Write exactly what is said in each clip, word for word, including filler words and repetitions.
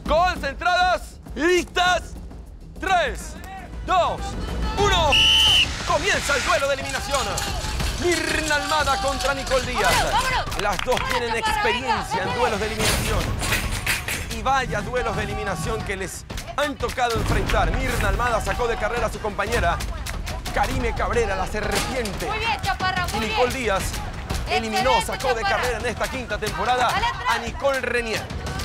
Concentradas, listas, tres, dos, uno. Comienza el duelo de eliminación. Mirna Almada contra Nicole Díaz. ¡Vámonos, vámonos! Las dos tienen experiencia en duelos de eliminación. Y vaya duelos de eliminación que les han tocado enfrentar. Mirna Almada sacó de carrera a su compañera Karime Cabrera, la serpiente. Muy bien, Chaparra, muy Y Nicole bien. Díaz eliminó, Excelente, sacó de Chaparra. carrera en esta quinta temporada Al atrás. a Nicole Renier.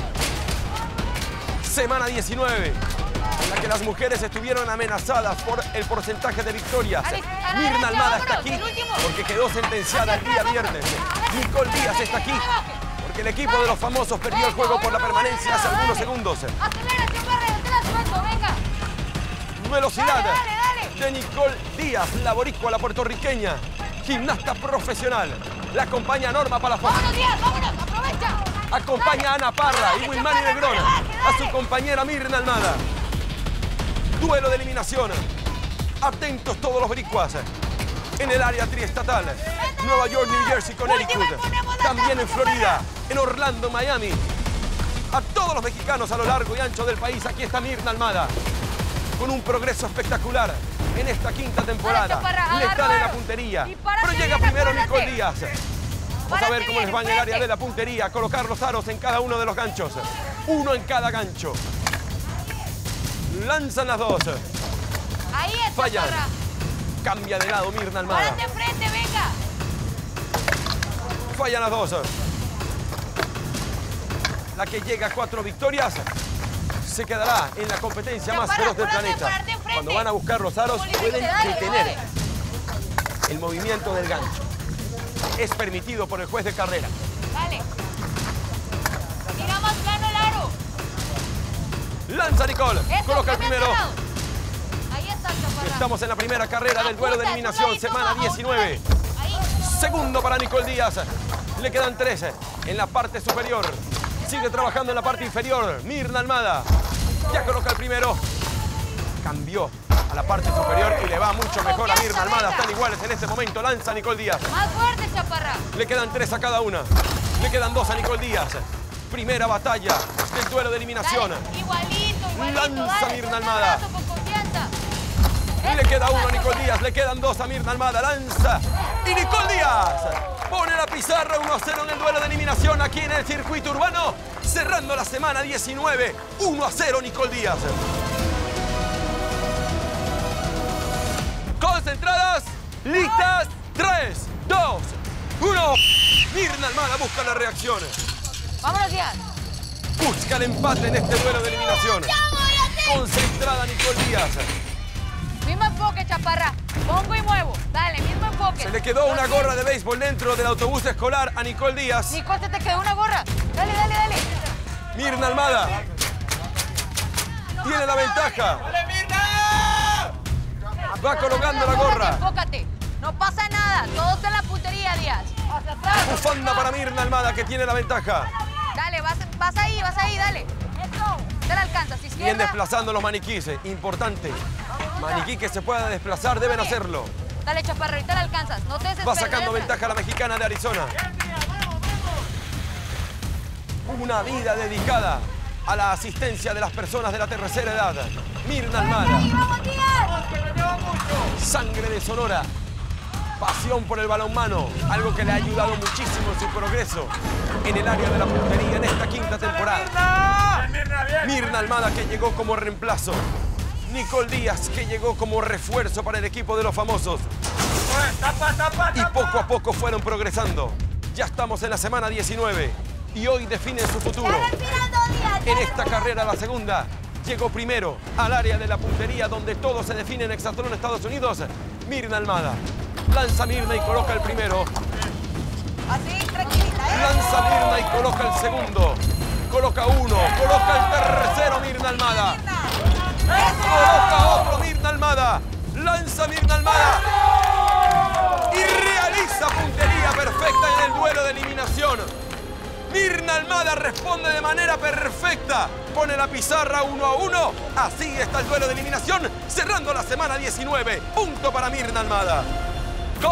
Semana diecinueve, en la que las mujeres estuvieron amenazadas por el porcentaje de victorias. Alex, a la Mirna derecha, Almada está vámonos, aquí el último. porque quedó sentenciada el día viernes. Nicole Díaz está aquí porque el equipo de los famosos perdió el juego por la permanencia hace algunos segundos. Acelera, Chaparra, yo te la suelto, venga. Velocidad Dale, dale, dale. de Nicole Díaz, la boricua, la puertorriqueña, gimnasta profesional. La acompaña Norma Palafox. Vámonos, Díaz, vámonos, aprovecha. Acompaña a Ana Parra y Wilmani Negrón a su compañera Mirna Almada. Duelo de eliminación. Atentos todos los boricuas. En el área triestatal. Nueva York, New Jersey, Connecticut. También en Florida, en Orlando, Miami. A todos los mexicanos a lo largo y ancho del país, aquí está Mirna Almada. Con un progreso espectacular en esta quinta temporada. Letal en la puntería. Pero llega primero Nicole Díaz. Vamos a ver cómo les va en el área de la puntería. Colocar los aros en cada uno de los ganchos. Uno en cada gancho. Lanzan las dos. Ahí es, Fallan. Chaparra. Cambia de lado Mirna Almada. Párate enfrente, venga. Fallan las dos. La que llega a cuatro victorias se quedará en la competencia más Chaparra, feroz del párate, planeta. párate enfrente. Cuando van a buscar los aros, pueden Dale, detener dale. el movimiento del gancho. Es permitido por el juez de carrera. Dale. Tira más plano el aro. Lanza Nicole. Eso, Coloca el cambia primero. de lado. Ahí está, Chaparra. Estamos en la primera carrera del duelo de Apunta, eliminación, un ladito semana más, diecinueve. Ahí. Segundo para Nicole Díaz. Le quedan trece en la parte superior. Sigue trabajando en la parte inferior. Mirna Almada. Ya coloca el primero. Cambió a la parte superior y le va mucho mejor a Mirna Almada. Están iguales en este momento. Lanza Nicole Díaz. Más fuerte, Chaparra. Le quedan tres a cada una. Le quedan dos a Nicole Díaz. Primera batalla del duelo de eliminación. Dale, igualito, igualito. Lanza dale, Mirna suelta el Almada. brazo con confianza. Y le queda uno a Nicole Díaz, le quedan dos a Mirna Almada, lanza. Y Nicole Díaz pone la pizarra uno a cero en el duelo de eliminación aquí en el circuito urbano. Cerrando la semana diecinueve, uno a cero Nicole Díaz. Concentradas, listas, tres, dos, uno. Mirna Almada busca la reacción. Vámonos, Díaz. Busca el empate en este duelo de eliminación. Concentrada Nicole Díaz. Mismo enfoque, Chaparra. Pongo y muevo. Dale, mismo enfoque. Se le quedó una gorra de béisbol dentro del autobús escolar a Nicole Díaz. Nicole, se te quedó una gorra. Dale, dale, dale. Mirna Almada tiene la ventaja. Va colocando la gorra. Enfócate. No pasa nada. Todos en la puntería, Díaz. Hacia atrás. Bufanda para Mirna Almada, que tiene la ventaja. Dale, vas, vas ahí, vas ahí, dale. Te la alcanzas, Bien izquierda. desplazando los maniquíes, importante. Maniquí que se pueda desplazar, deben hacerlo. Dale, Chaparra, ahorita la alcanzas. No te desesperes. Va sacando ventaja la mexicana de Arizona. Una vida dedicada a la asistencia de las personas de la tercera edad. Mirna Almada. ¡Vamos, Díaz! Sangre de Sonora. Pasión por el balonmano, algo que le ha ayudado muchísimo en su progreso en el área de la puntería en esta quinta temporada. Mirna Almada, que llegó como reemplazo. Nicole Díaz, que llegó como refuerzo para el equipo de los famosos. Y poco a poco fueron progresando. Ya estamos en la semana diecinueve y hoy definen su futuro. En esta carrera, la segunda, llegó primero al área de la puntería donde todo se define en Hexatlón, Estados Unidos. Mirna Almada. Lanza Mirna y coloca el primero. Así, tranquilita. ¿eh? Lanza Mirna y coloca el segundo. Coloca uno, coloca el tercero Mirna Almada. Coloca otro Mirna Almada. Lanza Mirna Almada. Y realiza puntería perfecta en el duelo de eliminación. Mirna Almada responde de manera perfecta. Pone la pizarra uno a uno. Así está el duelo de eliminación, cerrando la semana diecinueve. Punto para Mirna Almada.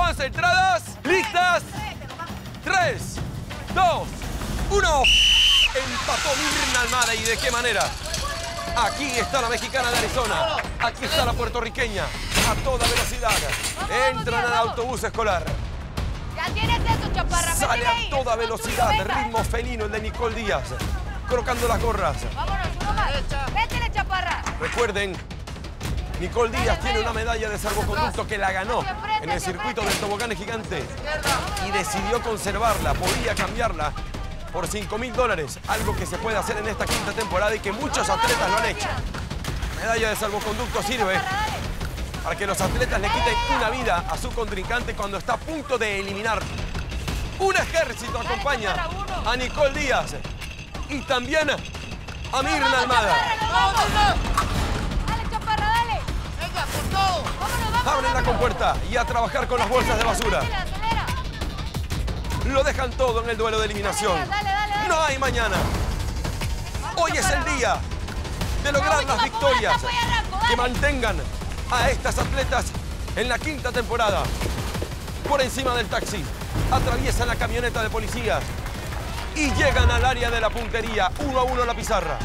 Concentradas, listas. tres, dos, uno. Empató Mirna Almada. ¿Y de qué manera? Aquí está la mexicana de Arizona. Aquí está la puertorriqueña. A toda velocidad. Entran al autobús escolar. Ya tienes eso, chaparra. Sale a toda velocidad. Ritmo felino el de Nicole Díaz. Colocando las gorras. Vámonos, uno más. Métele, chaparra. Recuerden, Nicole Díaz tiene una medalla de salvoconducto que la ganó en el circuito del tobogán gigante y decidió conservarla. Podía cambiarla por cinco mil dólares, algo que se puede hacer en esta quinta temporada y que muchos atletas lo han hecho. Medalla de salvoconducto sirve para que los atletas le quiten una vida a su contrincante cuando está a punto de eliminar. Un ejército acompaña a Nicole Díaz y también a Mirna Almada. Dale, chaparra, dale. Venga, por todo. Vámonos, vámonos. Abren la compuerta y a trabajar con las bolsas de basura. Acelera, acelera. Lo dejan todo en el duelo de eliminación. Dale, dale, dale, dale. No hay mañana. Vamos, Hoy es el chaparra, día de lograr Vamos, las chaparra, victorias tapa y arranco, dale. que mantengan a estas atletas en la quinta temporada. Por encima del taxi, atraviesan la camioneta de policías y llegan al área de la puntería. Uno a uno la pizarra.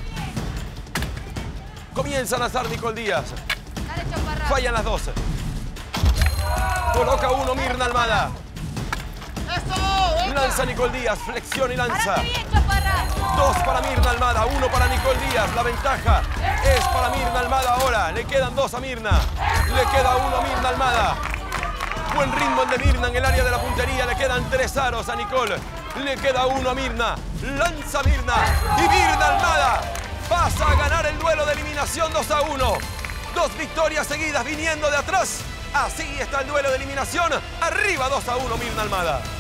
Comienza a lanzar Nicole Díaz. Dale, chaparra. Fallan las dos. Coloca uno Mirna Almada. ¡Eso! venga. Lanza Nicole Díaz, flexiona y lanza. Párate bien, chaparra. Dos para Mirna Almada, uno para Nicole Díaz. La ventaja es para Mirna Almada ahora. Le quedan dos a Mirna. Le queda uno a Mirna Almada. Buen ritmo el de Mirna en el área de la puntería. Le quedan tres aros a Nicole. Le queda uno a Mirna. Lanza Mirna. Y Mirna Almada pasa a ganar el duelo de eliminación dos a uno. Dos victorias seguidas viniendo de atrás. Así está el duelo de eliminación. Arriba dos a uno Mirna Almada.